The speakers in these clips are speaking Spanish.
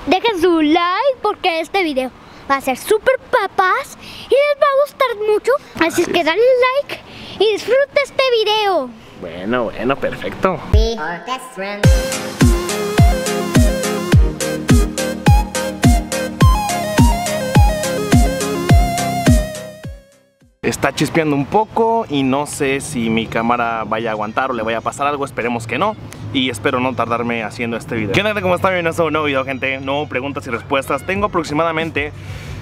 Dejen su like porque este video va a ser súper papás y les va a gustar mucho. Así es que dale like y disfruta este video. Bueno, perfecto. We are best friends. Está chispeando un poco y no sé si mi cámara vaya a aguantar o le vaya a pasar algo, esperemos que no. Y espero no tardarme haciendo este video. ¿Qué onda? ¿Cómo están? Bienvenidos a un nuevo video, gente. No preguntas y respuestas. Tengo aproximadamente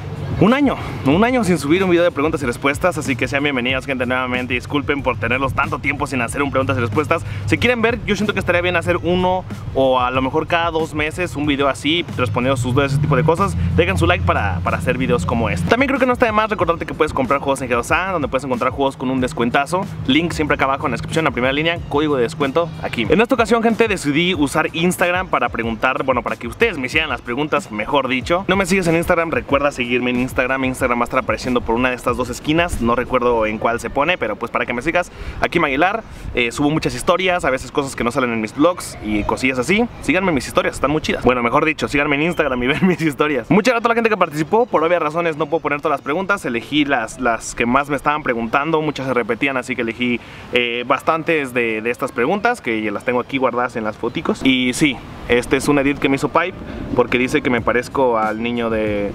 un año sin subir un video de preguntas y respuestas, así que sean bienvenidos, gente, nuevamente. Disculpen por tenerlos tanto tiempo sin hacer un preguntas y respuestas. Si quieren ver, yo siento que estaría bien hacer uno o a lo mejor cada 2 meses un video así, respondiendo sus dudas, ese tipo de cosas. Dejen su like para hacer videos como este. También creo que no está de más recordarte que puedes comprar juegos en G2A, donde puedes encontrar juegos con un descuentazo. Link siempre acá abajo en la descripción, en la primera línea, código de descuento aquí. En esta ocasión, gente, decidí usar Instagram para preguntar, bueno, para que ustedes me hicieran las preguntas, mejor dicho. No me sigues en Instagram, recuerda seguirme en Instagram. Instagram va a estar apareciendo por una de estas 2 esquinas, no recuerdo en cuál se pone, pero pues para que me sigas, aquí Maguilar. Subo muchas historias, a veces cosas que no salen en mis vlogs y cosillas así. Síganme en mis historias, están muy chidas. Bueno, mejor dicho, síganme en Instagram y ven mis historias. Muchas gracias a toda la gente que participó. Por obvias razones no puedo poner todas las preguntas, elegí las que más me estaban preguntando, muchas se repetían, así que elegí bastantes de estas preguntas, que las tengo aquí guardadas en las foticos. Y sí, este es un edit que me hizo Pipe, porque dice que me parezco al niño de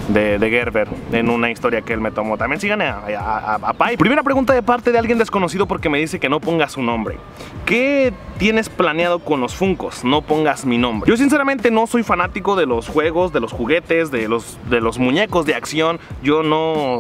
Gerber en una historia que él me tomó. También sigan a Pipe. Primera pregunta de parte de alguien desconocido, porque me dice que no ponga su nombre. ¿Qué tienes planeado con los Funkos? No pongas mi nombre. Yo sinceramente no soy fanático de los juegos, de los juguetes, de los muñecos de acción. Yo no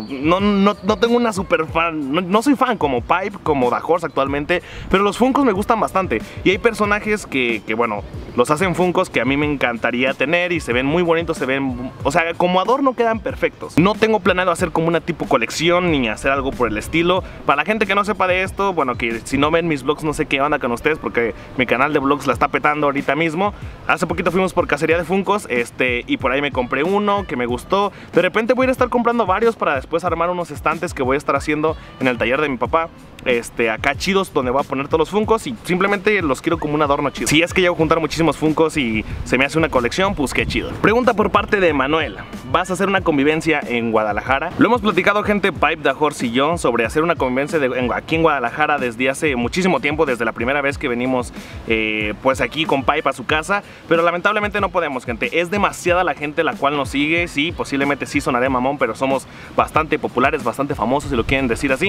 tengo una super fan, no soy fan como Pipe, como Da Horse actualmente, pero los Funkos me gustan bastante. Y hay personajes que bueno, los hacen Funkos que a mí me encantaría tener y se ven muy bonitos, se ven, o sea, como adorno quedan perfectos. No tengo planeado hacer como una tipo colección ni hacer algo por el estilo. Para la gente que no sepa de esto, bueno, que si no ven mis vlogs no sé qué onda con ustedes, porque mi canal de vlogs la está petando ahorita mismo. Hace poquito fuimos por cacería de Funkos, y por ahí me compré uno que me gustó. De repente voy a estar comprando varios para después armar unos estantes que voy a estar haciendo en el taller de mi papá. Acá chidos, donde voy a poner todos los Funkos y simplemente los quiero como un adorno chido. Si es que llego a juntar muchísimos Funkos y se me hace una colección, pues qué chido. Pregunta por parte de Manuel: ¿vas a hacer una convivencia en Guadalajara? Lo hemos platicado, gente, Pipe, Da Horse y yo, sobre hacer una convivencia aquí en Guadalajara desde hace muchísimo tiempo, desde la primera vez que venimos pues aquí con Pipe a su casa, pero lamentablemente no podemos, gente. Es demasiada la gente la cual nos sigue. Sí, posiblemente sí sonaré mamón, pero somos bastante populares, bastante famosos, si lo quieren decir así.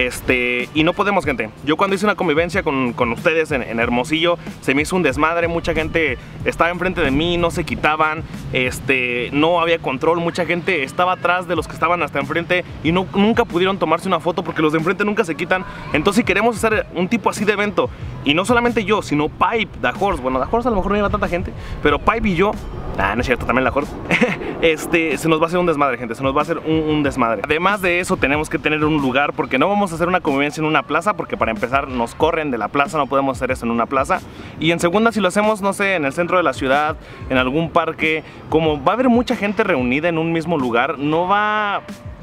Y no podemos, gente. Yo cuando hice una convivencia con ustedes en Hermosillo, se me hizo un desmadre. Mucha gente estaba enfrente de mí, no se quitaban, no había control. Mucha gente estaba atrás de los que estaban hasta enfrente y nunca pudieron tomarse una foto porque los de enfrente nunca se quitan. Entonces, si queremos hacer un tipo así de evento, y no solamente yo, sino Pipe, Da Horse, bueno, Da Horse a lo mejor no iba tanta gente, pero Pipe y yo, no es cierto, también Da Horse, se nos va a hacer un desmadre, gente, se nos va a hacer un desmadre. Además de eso, tenemos que tener un lugar, porque no vamos a hacer una convivencia en una plaza, porque para empezar nos corren de la plaza, no podemos hacer eso en una plaza. Y en segunda, si lo hacemos, no sé, en el centro de la ciudad, en algún parque, como va a haber mucha gente reunida en un mismo lugar, no va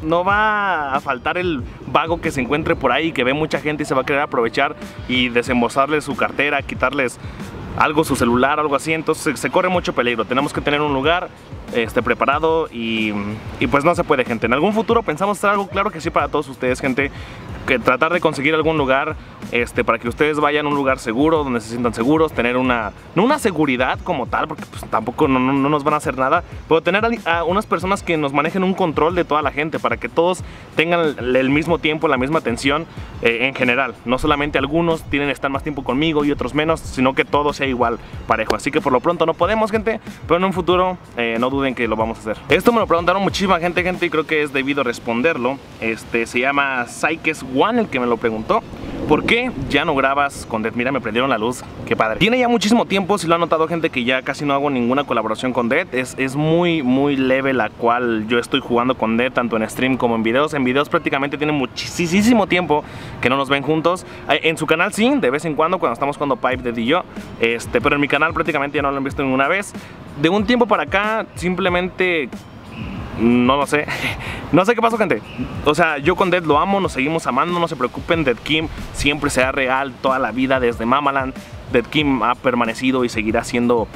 a faltar el vago que se encuentre por ahí, que ve mucha gente y se va a querer aprovechar y desembolsarles su cartera, quitarles algo, su celular, algo así. Entonces se corre mucho peligro. Tenemos que tener un lugar preparado y pues no se puede, gente. En algún futuro pensamos hacer algo, claro que sí, para todos ustedes, gente, que tratar de conseguir algún lugar para que ustedes vayan a un lugar seguro, donde se sientan seguros, tener no una seguridad como tal, porque pues tampoco no nos van a hacer nada, pero tener a unas personas que nos manejen un control de toda la gente, para que todos tengan el mismo tiempo, la misma atención en general. No solamente algunos tienen que estar más tiempo conmigo y otros menos, sino que todo sea igual, parejo. Así que por lo pronto no podemos, gente, pero en un futuro no duden que lo vamos a hacer. Esto me lo preguntaron muchísima gente, y creo que es debido responderlo. Se llama Saikes One el que me lo preguntó. ¿Por qué ya no grabas con Dead? Mira, me prendieron la luz, qué padre. Tiene ya muchísimo tiempo, si lo ha notado, gente, que ya casi no hago ninguna colaboración con Dead. Es muy leve la cual yo estoy jugando con Dead, tanto en stream como en videos. En videos prácticamente tiene muchísimo tiempo que no nos ven juntos. En su canal sí, de vez en cuando estamos jugando Pipe, Dead y yo. Pero en mi canal prácticamente ya no lo han visto ninguna vez. De un tiempo para acá, simplemente no lo sé. No sé qué pasó, gente. O sea, yo con Dead lo amo, nos seguimos amando, no se preocupen. Dead Kim siempre será real toda la vida desde Mamaland. Dead Kim ha permanecido y seguirá siendo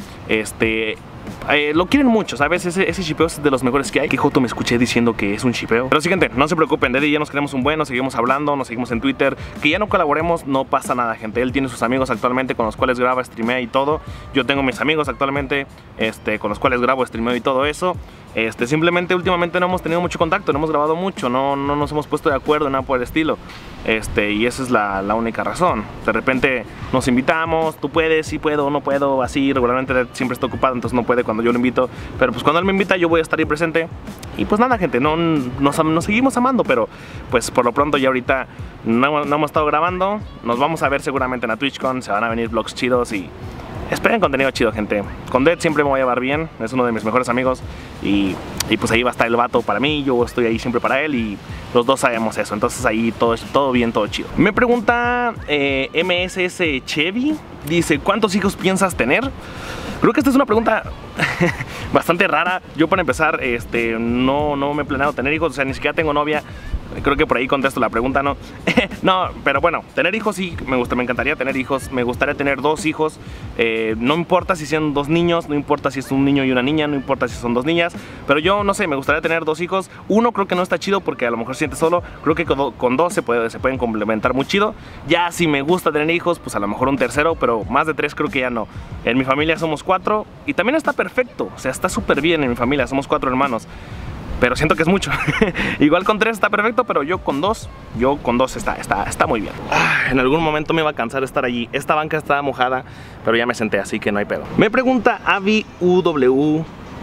lo quieren mucho, ¿sabes? Ese shipeo es de los mejores que hay. Que Joto me escuché diciendo que es un shipeo. Pero sí, gente, no se preocupen, Dead y yo nos queremos un buen, nos seguimos hablando, nos seguimos en Twitter. Que ya no colaboremos, no pasa nada, gente. Él tiene sus amigos actualmente con los cuales graba, streamea y todo. Yo tengo mis amigos actualmente con los cuales grabo, streameo y todo eso. Simplemente últimamente no hemos tenido mucho contacto, no hemos grabado mucho, no nos hemos puesto de acuerdo, nada por el estilo. Y esa es la única razón. De repente nos invitamos, tú puedes, sí puedo, no puedo, así. Regularmente siempre está ocupado, entonces no puede cuando yo lo invito. Pero pues cuando él me invita yo voy a estar ahí presente. Y pues nada, gente, nos seguimos amando. Pero pues por lo pronto ya ahorita no hemos estado grabando. Nos vamos a ver seguramente en la TwitchCon, se van a venir vlogs chidos y esperen contenido chido, gente. Con Dead siempre me voy a llevar bien, es uno de mis mejores amigos. Y pues ahí va a estar el vato para mí, yo estoy ahí siempre para él y los dos sabemos eso. Entonces ahí todo bien, todo chido. Me pregunta MSS Chevy, dice, ¿cuántos hijos piensas tener? Creo que esta es una pregunta bastante rara. Yo para empezar, no me he planeado tener hijos, o sea, ni siquiera tengo novia. Creo que por ahí contesto la pregunta, ¿no? No, pero bueno, tener hijos sí, me encantaría tener hijos. Me gustaría tener 2 hijos. No importa si son 2 niños, no importa si es un niño y una niña, no importa si son 2 niñas. Pero yo, no sé, me gustaría tener 2 hijos. Uno creo que no está chido porque a lo mejor se siente solo. Creo que con 2 se pueden complementar muy chido. Ya si me gusta tener hijos, pues a lo mejor un tercero, pero más de 3 creo que ya no. En mi familia somos 4 y también está perfecto. O sea, está súper bien en mi familia, somos 4 hermanos. Pero siento que es mucho. Igual con 3 está perfecto, pero yo con 2 está muy bien. En algún momento me iba a cansar de estar allí. Esta banca estaba mojada, pero ya me senté, así que no hay pedo. Me pregunta Avi UWUR.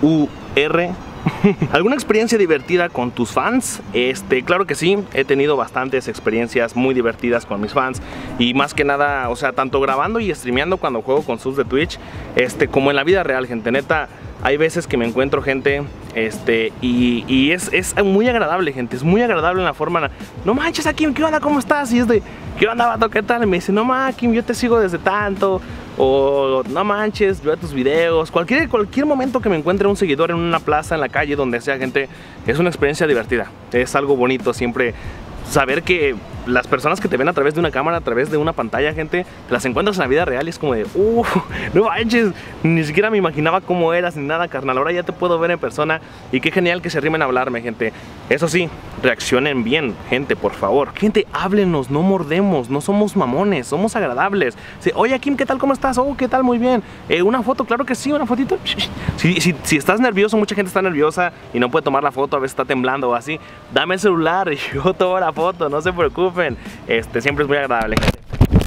¿Alguna experiencia divertida con tus fans? Claro que sí, he tenido bastantes experiencias muy divertidas con mis fans. Y más que nada, o sea, tanto grabando y streameando cuando juego con subs de Twitch, como en la vida real, gente, neta. Hay veces que me encuentro gente, y es muy agradable, gente, es muy agradable en la forma. No manches, Akim, ¿qué onda? ¿Cómo estás? Y ¿qué onda, vato? ¿Qué tal? Y me dice, no manches, Akim, yo te sigo desde tanto. O no manches, veo tus videos. Cualquier momento que me encuentre un seguidor en una plaza, en la calle, donde sea, gente, es una experiencia divertida. Es algo bonito siempre saber que las personas que te ven a través de una cámara, a través de una pantalla, gente, te las encuentras en la vida real y es como de, no manches, ni siquiera me imaginaba cómo eras ni nada, carnal, ahora ya te puedo ver en persona y qué genial que se arrimen a hablarme, gente. Eso sí, reaccionen bien, gente, por favor. Gente, háblenos, no mordemos, no somos mamones, somos agradables. Oye, Kim, ¿qué tal? ¿Cómo estás? Oh, ¿qué tal? Muy bien. Una foto, claro que sí, una fotito. Si estás nervioso, mucha gente está nerviosa y no puede tomar la foto, a veces está temblando o así, dame el celular y yo tomo la foto, no se preocupen. Siempre es muy agradable, gente.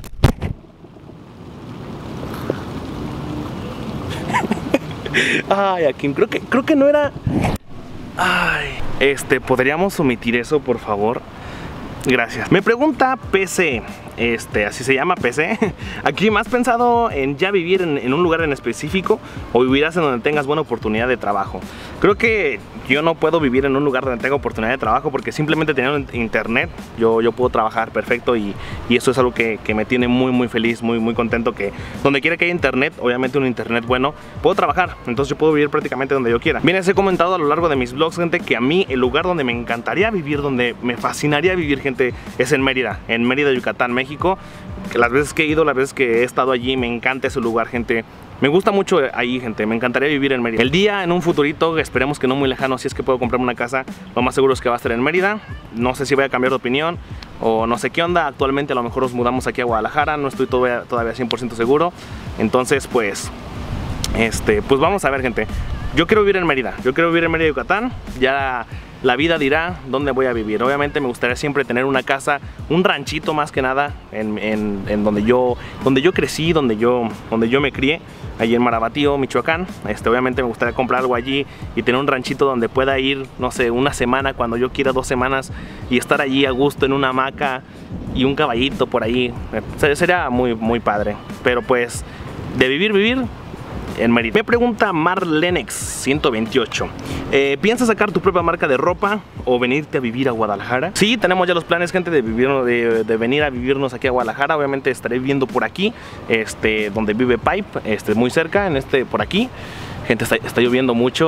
Ay, Akim, creo que no era. Ay, ¿podríamos omitir eso, por favor? Gracias. Me pregunta PC, así se llama, PC. Aquí, ¿has pensado en ya vivir en un lugar en específico o vivirás en donde tengas buena oportunidad de trabajo? Creo que yo no puedo vivir en un lugar donde tenga oportunidad de trabajo porque simplemente teniendo internet yo puedo trabajar perfecto y eso es algo que me tiene muy feliz, muy contento, que donde quiera que haya internet, obviamente un internet bueno, puedo trabajar, entonces yo puedo vivir prácticamente donde yo quiera. Bien, les he comentado a lo largo de mis vlogs, gente, que a mí el lugar donde me encantaría vivir, donde me fascinaría vivir, gente, es en Mérida, Yucatán, México. Las veces que he ido, las veces que he estado allí, me encanta ese lugar, gente. Me gusta mucho ahí, gente, me encantaría vivir en Mérida. El día, en un futurito, esperemos que no muy lejano, si es que puedo comprarme una casa, lo más seguro es que va a estar en Mérida. No sé si voy a cambiar de opinión o no sé qué onda. Actualmente a lo mejor nos mudamos aquí a Guadalajara, no estoy todavía 100% seguro. Entonces, pues vamos a ver, gente. Yo quiero vivir en Mérida, Yucatán. Ya la vida dirá dónde voy a vivir. Obviamente me gustaría siempre tener una casa, un ranchito más que nada, en donde yo crecí, donde yo me crié, allí en Marabatío, Michoacán. Obviamente me gustaría comprar algo allí y tener un ranchito donde pueda ir, no sé, una semana, cuando yo quiera, 2 semanas, y estar allí a gusto en una hamaca y un caballito por ahí. Sería muy padre. Pero pues, de vivir en Mérida. Me pregunta Marlenex 128. ¿Piensas sacar tu propia marca de ropa o venirte a vivir a Guadalajara? Sí, tenemos ya los planes, gente, de venir a vivirnos aquí a Guadalajara. Obviamente estaré viviendo por aquí, donde vive Pipe, muy cerca, por aquí. Gente, está lloviendo mucho.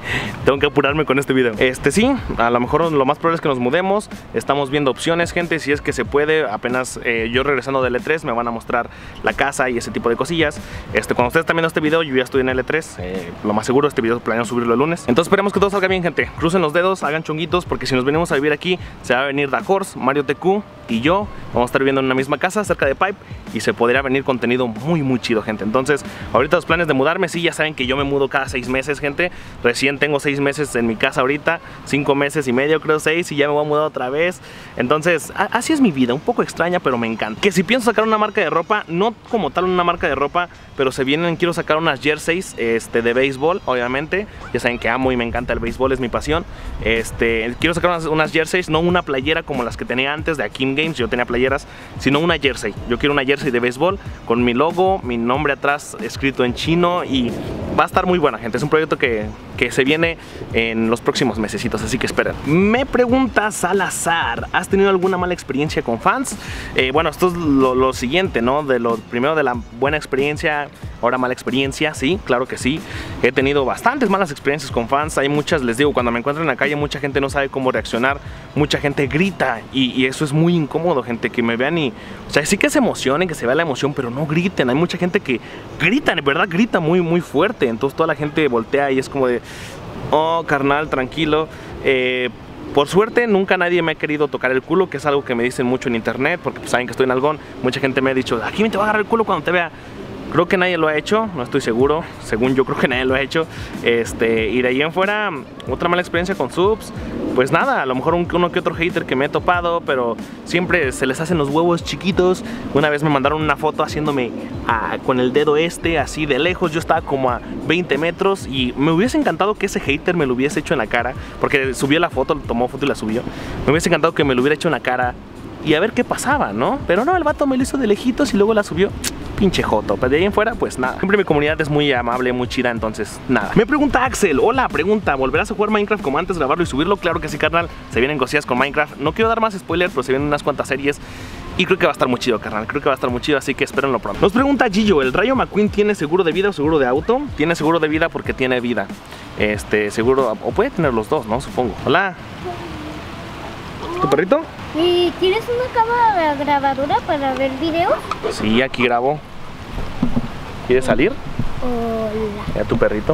tengo que apurarme con este video. Sí, a lo mejor lo más probable es que nos mudemos. Estamos viendo opciones, gente, si es que se puede. Apenas yo regresando del E3 me van a mostrar la casa y ese tipo de cosillas. Cuando ustedes están viendo este video, yo ya estoy en el E3. Lo más seguro, este video planeo subirlo el lunes. Entonces esperemos que todo salga bien, gente. Crucen los dedos, hagan chonguitos, porque si nos venimos a vivir aquí, se va a venir Dark Horse, Mario TQ y yo. Vamos a estar viviendo en una misma casa cerca de Pipe y se podría venir contenido muy chido, gente. Entonces, ahorita los planes de mudarme, sí, ya saben que yo me mudo cada 6 meses, gente. Recién tengo 6 meses en mi casa ahorita, 5 meses y medio, creo 6, y ya me voy a mudar otra vez. Entonces, así es mi vida, un poco extraña, pero me encanta. Que si pienso sacar una marca de ropa, no como tal una marca de ropa, pero quiero sacar unas jerseys de béisbol, obviamente. Ya saben que amo y me encanta el béisbol, es mi pasión. Quiero sacar unas jerseys, no una playera como las que tenía antes de Akim Games, yo tenía playeras, sino una jersey. Yo quiero una jersey de béisbol con mi logo, mi nombre atrás escrito en chino, y va a estar muy buena, gente. Es un proyecto que se viene en los próximos mesecitos, así que esperen. Me pregunta Salazar, ¿has tenido alguna mala experiencia con fans? Bueno, esto es lo siguiente, ¿no? Primero de la buena experiencia, ahora mala experiencia. Sí, claro que sí. He tenido bastantes malas experiencias con fans. Hay muchas, les digo, cuando me encuentro en la calle, mucha gente no sabe cómo reaccionar. Mucha gente grita y eso es muy incómodo, gente, que me vean y... O sea, sí que se emocionen, que se vea la emoción, pero no griten. Hay mucha gente que grita, en verdad grita muy fuerte. Entonces toda la gente voltea y es como de... Oh, carnal, tranquilo. Por suerte nunca nadie me ha querido tocar el culo, que es algo que me dicen mucho en internet, porque pues saben que estoy en algón. Mucha gente me ha dicho, aquí me te va a agarrar el culo cuando te vea. Creo que nadie lo ha hecho, no estoy seguro. Según yo creo que nadie lo ha hecho. Y de ahí en fuera, otra mala experiencia con subs. Pues nada, a lo mejor uno que otro hater que me he topado, pero siempre se les hacen los huevos chiquitos. Una vez me mandaron una foto haciéndome con el dedo así de lejos. Yo estaba como a 20 metros y me hubiese encantado que ese hater me lo hubiese hecho en la cara, porque subió la foto, tomó foto y la subió. Me hubiese encantado que me lo hubiera hecho en la cara y a ver qué pasaba, ¿no? Pero no, el vato me lo hizo de lejitos y luego la subió. Pinche joto, pero de ahí en fuera, pues nada. Siempre mi comunidad es muy amable, muy chida, entonces nada. Me pregunta Axel, hola, pregunta, ¿volverás a jugar Minecraft como antes, grabarlo y subirlo? Claro que sí, carnal, se vienen cosillas con Minecraft. No quiero dar más spoilers, pero se vienen unas cuantas series y creo que va a estar muy chido, carnal. Creo que va a estar muy chido, así que espérenlo pronto. Nos pregunta Gillo, ¿el Rayo McQueen tiene seguro de vida o seguro de auto? Tiene seguro de vida porque tiene vida. Seguro, o puede tener los dos, ¿no? Supongo. Hola. ¿Tu perrito? ¿Y tienes una cámara grabadora para ver videos? Sí, aquí grabo. ¿Quieres salir? Hola. Mira tu perrito.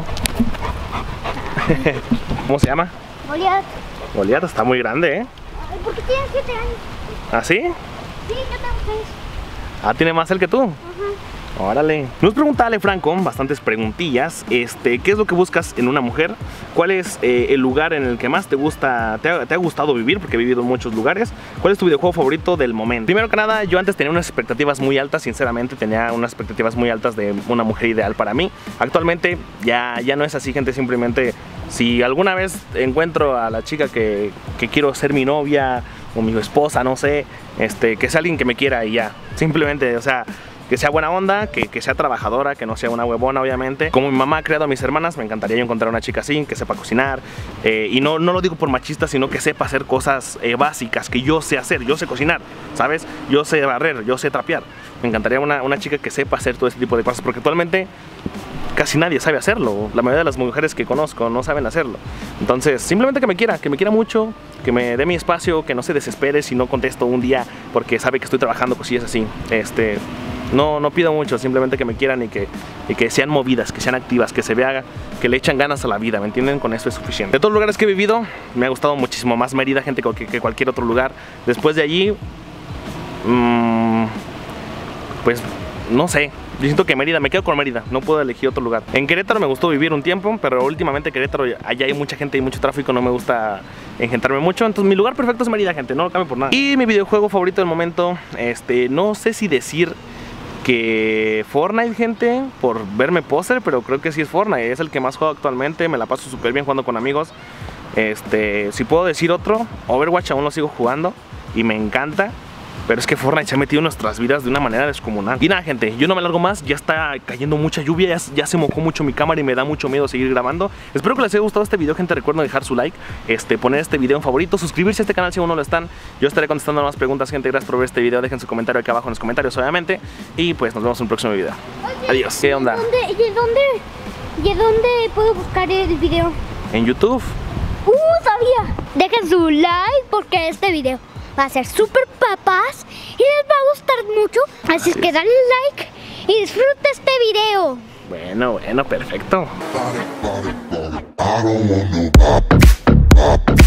¿Cómo se llama? Goliat. Goliat, está muy grande, ¿eh? Ay, ¿por qué tiene 7 años? ¿Ah, sí? Sí, yo tengo 6. Ah, ¿tiene más él que tú? Órale. Nos pregunta Ale Franco, bastantes preguntillas. ¿Qué es lo que buscas en una mujer? ¿Cuál es el lugar en el que más te gusta, te ha gustado vivir? Porque he vivido en muchos lugares. ¿Cuál es tu videojuego favorito del momento? Primero que nada, yo antes tenía unas expectativas muy altas, sinceramente tenía unas expectativas muy altas de una mujer ideal para mí. Actualmente ya no es así, gente. Simplemente si alguna vez encuentro a la chica que quiero ser mi novia o mi esposa, no sé, que sea alguien que me quiera y ya. Simplemente, o sea, que sea buena onda, que sea trabajadora, que no sea una huevona, obviamente. Como mi mamá ha criado a mis hermanas, me encantaría yo encontrar una chica así, que sepa cocinar. Y no lo digo por machista, sino que sepa hacer cosas básicas que yo sé hacer. Yo sé cocinar, ¿sabes? Yo sé barrer, yo sé trapear. Me encantaría una chica que sepa hacer todo este tipo de cosas, porque actualmente casi nadie sabe hacerlo. La mayoría de las mujeres que conozco no saben hacerlo. Entonces, simplemente que me quiera mucho, que me dé mi espacio, que no se desespere si no contesto un día porque sabe que estoy trabajando, cosillas así. No pido mucho, simplemente que me quieran y que sean movidas, que sean activas, que se vea que le echan ganas a la vida, ¿me entienden? Con eso es suficiente. De todos los lugares que he vivido, me ha gustado muchísimo más Mérida, gente, que cualquier otro lugar. Después de allí, pues no sé. Yo siento que Mérida, me quedo con Mérida, no puedo elegir otro lugar. En Querétaro me gustó vivir un tiempo, pero últimamente Querétaro, allá hay mucha gente y mucho tráfico, no me gusta engentarme mucho. Entonces mi lugar perfecto es Mérida, gente, no lo cambio por nada. Y mi videojuego favorito del momento, no sé si decir que Fortnite, gente, por verme póster, pero creo que sí es Fortnite, es el que más juego actualmente, me la paso súper bien jugando con amigos. Si puedo decir otro, Overwatch aún lo sigo jugando y me encanta. Pero es que Fortnite se ha metido en nuestras vidas de una manera descomunal. Y nada, gente, yo no me alargo más. Ya está cayendo mucha lluvia, ya se mojó mucho mi cámara y me da mucho miedo seguir grabando. Espero que les haya gustado este video, gente. Recuerden dejar su like, poner este video en favorito, suscribirse a este canal si aún no lo están. Yo estaré contestando más preguntas, gente. Gracias por ver este video. Dejen su comentario aquí abajo en los comentarios, obviamente. Y pues nos vemos en un próximo video. Adiós. ¿Qué onda? ¿Y dónde puedo buscar el video? en YouTube. Sabía. Dejen su like porque este video va a ser súper papás y les va a gustar mucho. Así es que dale like y disfruta este video. Bueno, perfecto.